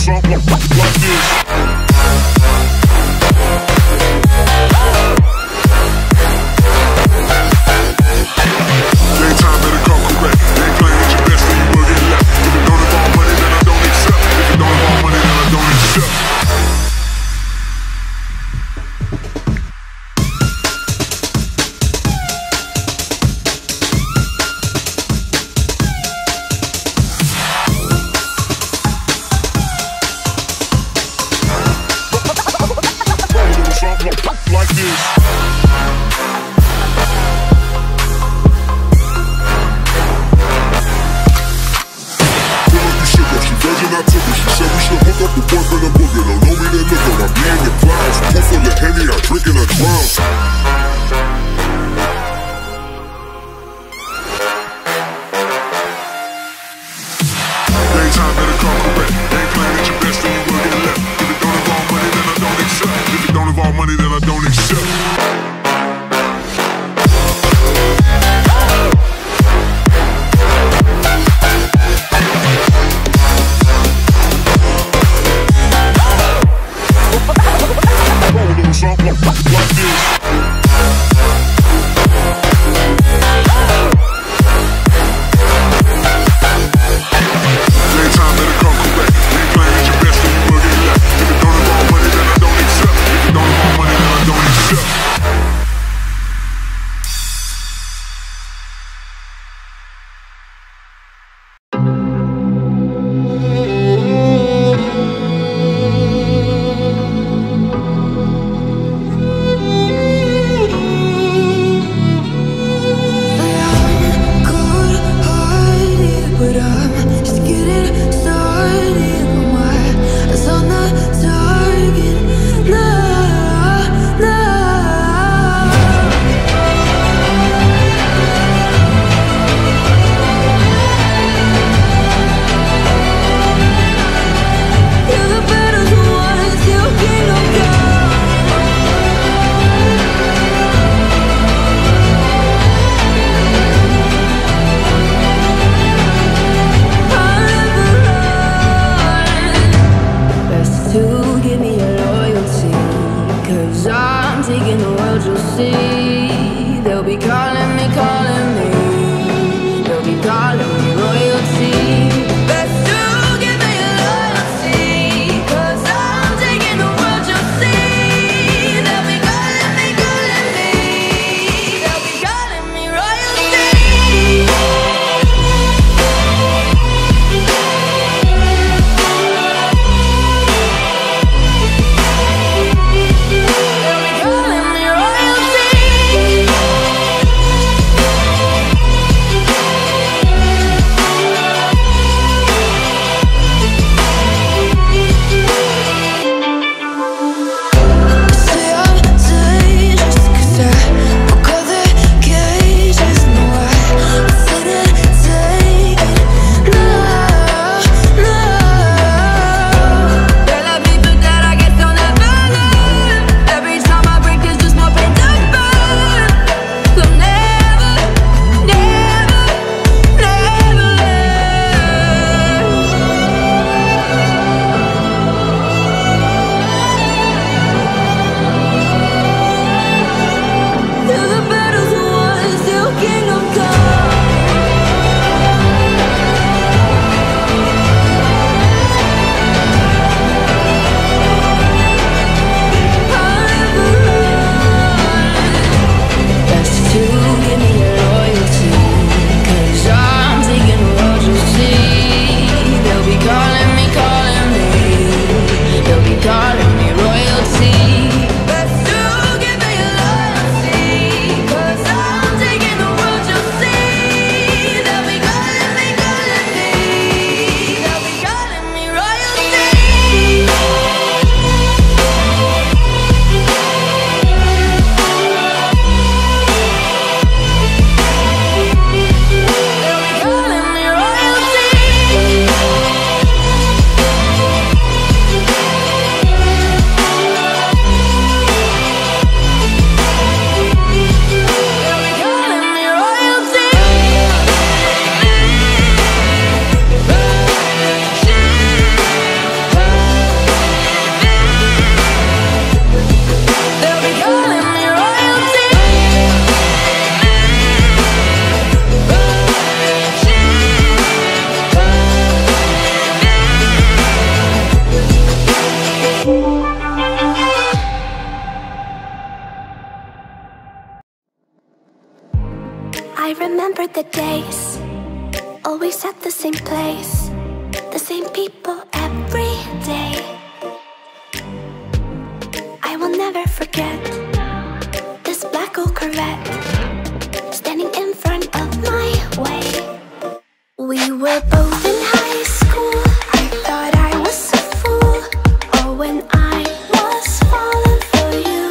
something like this. Like this. I took her. She said we should hook up the boyfriend and booger. Don't know me, then look her. I'm being the clouds. Pull full of Henny, I drink and I drown. Daytime better come correct. Ain't playing at your best, then you will get left. If it don't involve money, then I don't accept. If it don't involve money, then I don't accept. Something like this. Daytime better come correct. Ain't playing at your best, then you will get left. If it don't involve money, then I don't accept. If it don't involve money, then I don't accept. Calling me royalty. remember the days, always at the same place, the same people every day. I will never forget this black old Corvette standing in front of my way. We were both in high school. I thought I was a fool. Oh, when I was falling for you.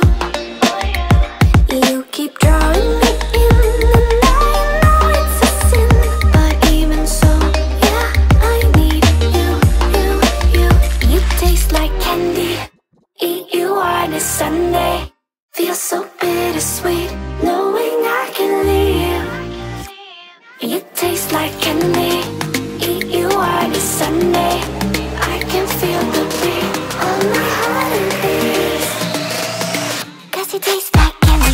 You keep drawing me in, and I know it's a sin, but even so, yeah, I need you. You taste like candy. Eat you on a Sunday. Feel so bittersweet, knowing I can leave. You taste like candy. Eat you on a Sunday. I can feel the beat on my heart and beats. 'Cause you taste like candy.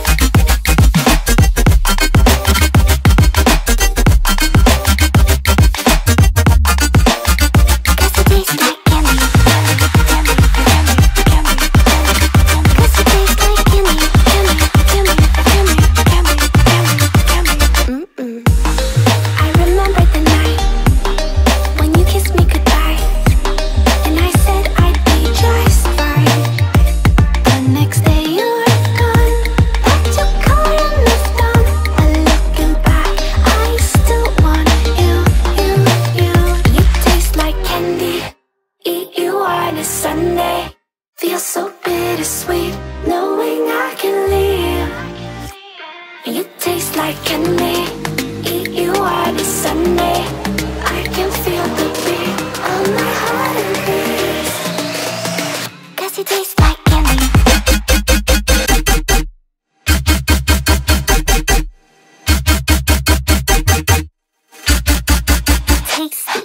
Sunday, feel so bittersweet, knowing I can leave. You taste like candy. Eat you on a Sunday. I can feel the beat on my heart and beats. 'Cause you taste like candy. Tasty.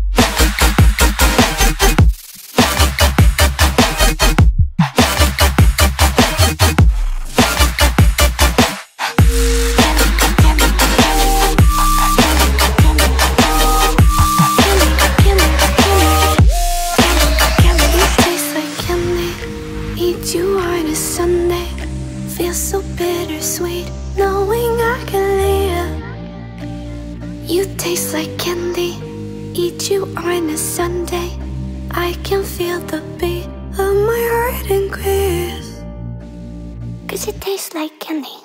You on a Sunday, feel so bittersweet, knowing I can leave. You taste like candy. Eat you on a Sunday. I can feel the beat of my heart increase. 'Cause it tastes like candy.